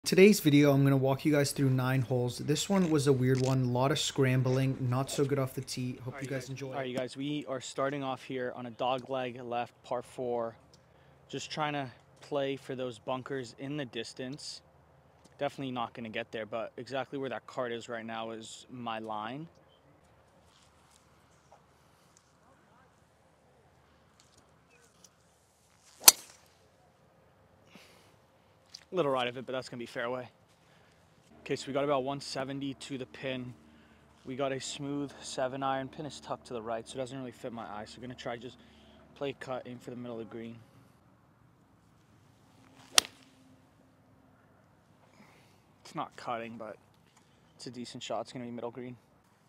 Today's video, I'm going to walk you guys through 9 holes. This one was a weird one, a lot of scrambling, not so good off the tee. Hope you guys enjoy. All right, you guys, we are starting off here on a dogleg left par 4. Just trying to play for those bunkers in the distance. Definitely not going to get there, but exactly where that cart is right now is my line. Little right of it, but that's going to be fairway. Okay, so we got about 170 to the pin. We got a smooth 7-iron. Pin is tucked to the right, so it doesn't really fit my eye. So we're going to try just play cut, aim for the middle of the green. It's not cutting, but it's a decent shot. It's going to be middle green.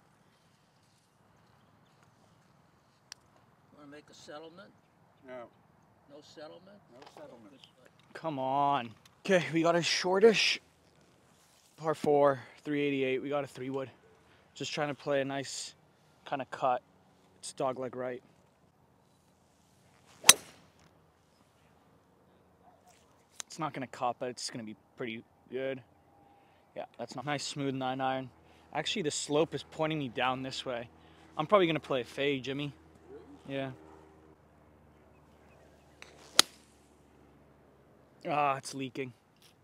Want to make a settlement? No. No settlement? No settlement. Come on. Okay, we got a shortish par 4, 388. We got a 3-wood. Just trying to play a nice kind of cut. It's dogleg right. It's not going to cut, but it's going to be pretty good. Yeah, that's not nice, smooth 9-iron. Actually, the slope is pointing me down this way. I'm probably going to play a fade, Jimmy. Yeah. Ah, it's leaking.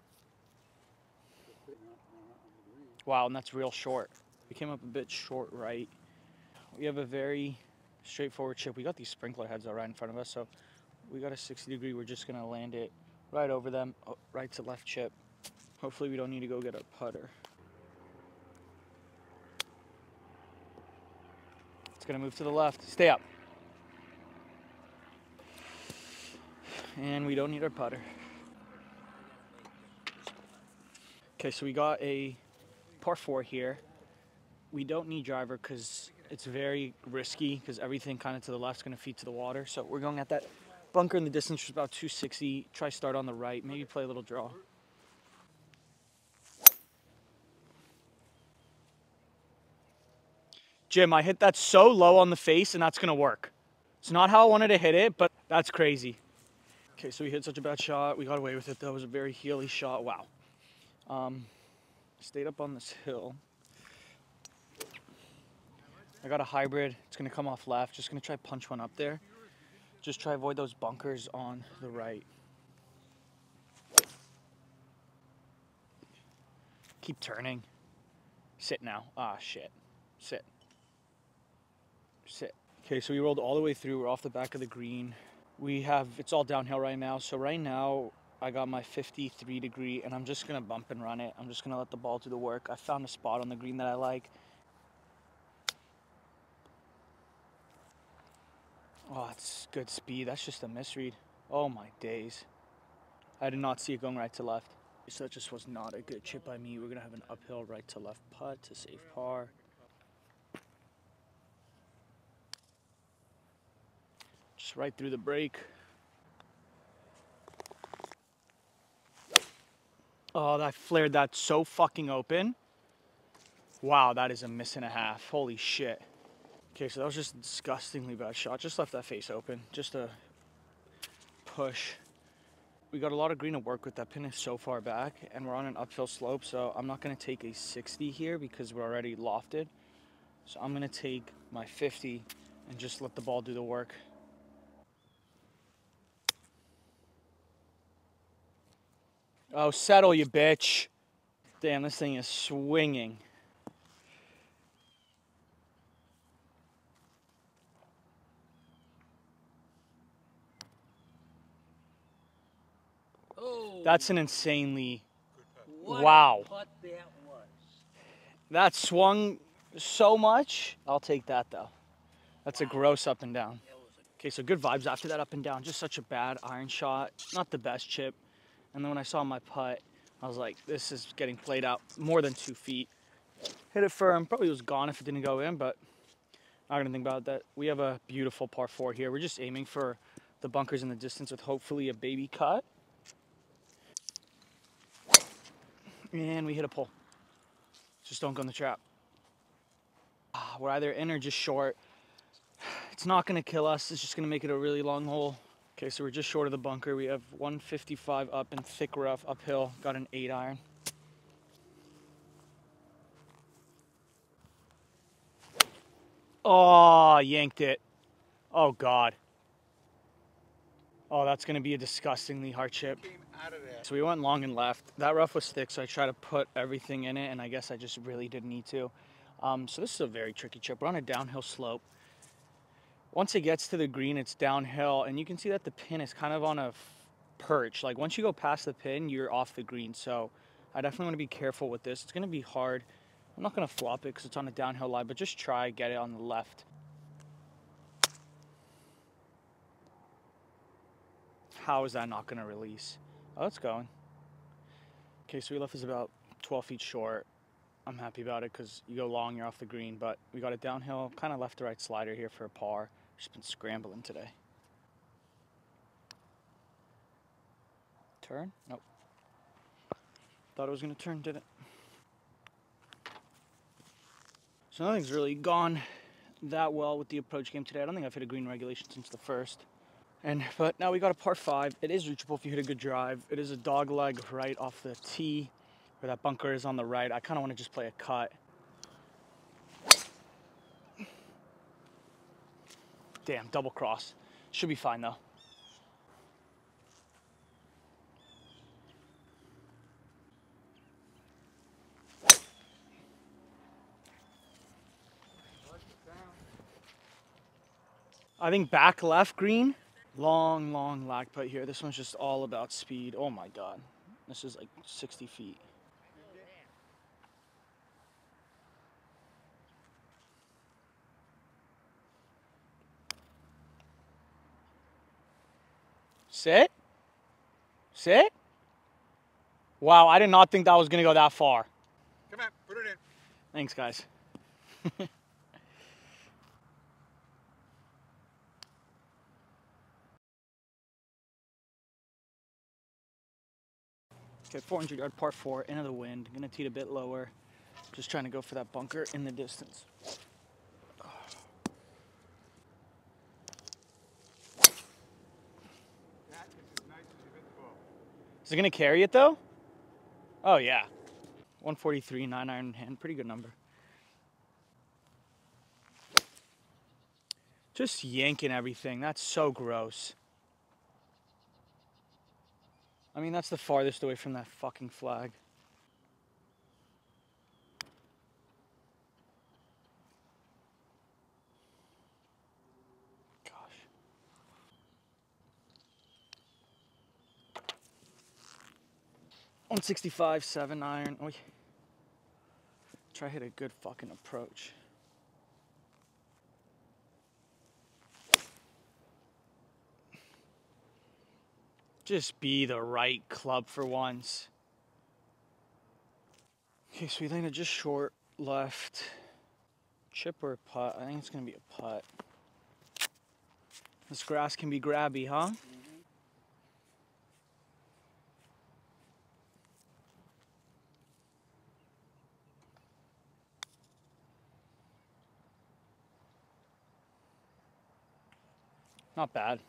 Wow, and that's real short. We came up a bit short right. We have a very straightforward chip. We got these sprinkler heads right in front of us, so we got a 60 degree. We're just going to land it right over them, right to left chip. Hopefully we don't need to go get a putter. It's going to move to the left. Stay up. And we don't need our putter. Okay, so we got a par 4 here. We don't need driver because it's very risky because everything kind of to the left is going to feed to the water. So we're going at that bunker in the distance, which is about 260. Try start on the right, maybe play a little draw. Jim, I hit that so low on the face and that's going to work. It's not how I wanted to hit it, but that's crazy. Okay, so we hit such a bad shot. We got away with it. That was a very heely shot. Wow. Stayed up on this hill. I got a hybrid. It's going to come off left. Just going to try punch one up there. Just try avoid those bunkers on the right. Keep turning. Sit now. Ah, shit. Sit. Sit. Okay, so we rolled all the way through. We're off the back of the green. It's all downhill right now. So right now, I got my 53 degree and I'm just going to bump and run it. I'm just going to let the ball do the work. I found a spot on the green that I like. Oh, it's good speed. That's just a misread. Oh my days. I did not see it going right to left. So that just was not a good chip by me. We're going to have an uphill right to left putt to save par. Just right through the break. Oh, I flared that so fucking open. Wow, that is a miss and a half. Holy shit. Okay, so that was just a disgustingly bad shot. Just left that face open. Just a push. We got a lot of green to work with. That pin is so far back, and we're on an uphill slope, so I'm not going to take a 60 here because we're already lofted. So I'm going to take my 50 and just let the ball do the work. Oh, settle, you bitch. Damn, this thing is swinging. Oh, That's an insanely... what Wow. a putt that was. That swung so much. I'll take that, though. That's a gross up and down. Okay, so good vibes after that up and down. Just such a bad iron shot. Not the best chip. And then when I saw my putt, I was like, this is getting played out more than 2 feet. Hit it firm. Probably was gone if it didn't go in, but not going to think about that. We have a beautiful par 4 here. We're just aiming for the bunkers in the distance with hopefully a baby cut. And we hit a pull. Just don't go in the trap. We're either in or just short. It's not going to kill us. It's just going to make it a really long hole. Okay, so we're just short of the bunker. We have 155 up and thick rough uphill. Got an 8-iron. Oh, yanked it. Oh, God. Oh, that's going to be a disgustingly hard chip. So we went long and left. That rough was thick, so I tried to put everything in it, and I guess I just really didn't need to. So this is a very tricky chip. We're on a downhill slope. Once it gets to the green, it's downhill, and you can see that the pin is kind of on a perch. Like, once you go past the pin, you're off the green. So I definitely want to be careful with this. It's going to be hard. I'm not going to flop it because it's on a downhill lie, but just try get it on the left. How is that not going to release? Oh, it's going. Okay, so we left is about 12 feet short. I'm happy about it because you go long, you're off the green, but we got a downhill, kind of left to right slider here for a par. Just been scrambling today. Turn? Nope. Thought it was going to turn, didn't. So nothing's really gone that well with the approach game today. I don't think I've hit a green regulation since the first. But now we got a par 5. It is reachable if you hit a good drive. It is a dog leg right off the tee where that bunker is on the right. I kind of want to just play a cut. Damn, double cross. Should be fine though. I think back left green. Long, long lag putt here. This one's just all about speed. Oh my God. This is like 60 feet. Sit? Sit? Wow, I did not think that was going to go that far. Come on, put it in. Thanks, guys. Okay, 400-yard par 4, into the wind. Gonna tee it a bit lower. Just trying to go for that bunker in the distance. Is it gonna carry it though? Oh yeah. 143, 9-iron in hand, pretty good number. Just yanking everything, that's so gross. I mean, that's the farthest away from that fucking flag. Gosh. .165, 7-iron. Oh, try hit a good fucking approach. Just be the right club for once. Okay, so we landed just short left. Chip or a putt? I think it's gonna be a putt. This grass can be grabby, huh? Not bad.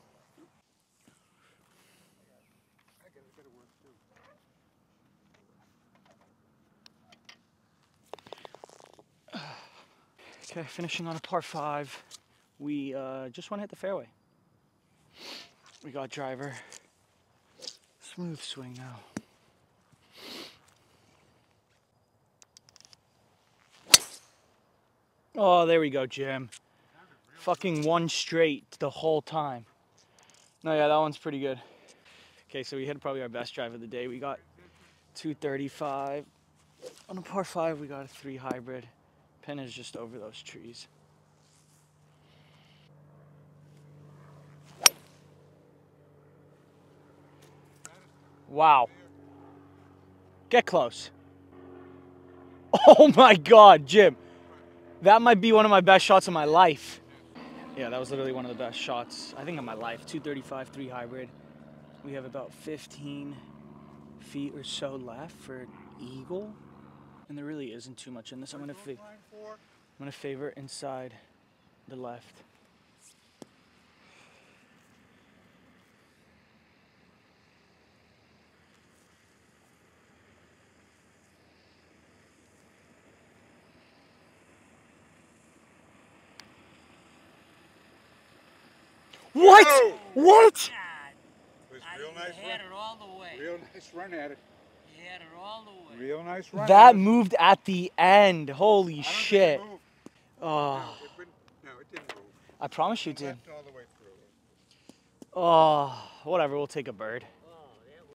Okay, finishing on a par 5. We just want to hit the fairway. We got driver. Smooth swing now. Oh, there we go, Jim. Fucking one straight the whole time. No, yeah, that one's pretty good. Okay, so we hit probably our best drive of the day. We got 235. On a par 5, we got a 3 hybrid. Pin is just over those trees. Wow. Get close. Oh my God, Jim. That might be one of my best shots of my life. Yeah, that was literally one of the best shots, I think, of my life. 235, 3 hybrid. We have about 15 feet or so left for eagle. And there really isn't too much in this. I'm gonna favor inside the left. What? Oh! What? God. It was a real nice You had run. it all the way. Real nice run at it. You had it all the way. Real nice run. That at it. moved at the end. Holy I don't shit. think it moved. Oh, No, it didn't move. I promise you it It did. left all the way through. Oh, whatever. We'll take a bird.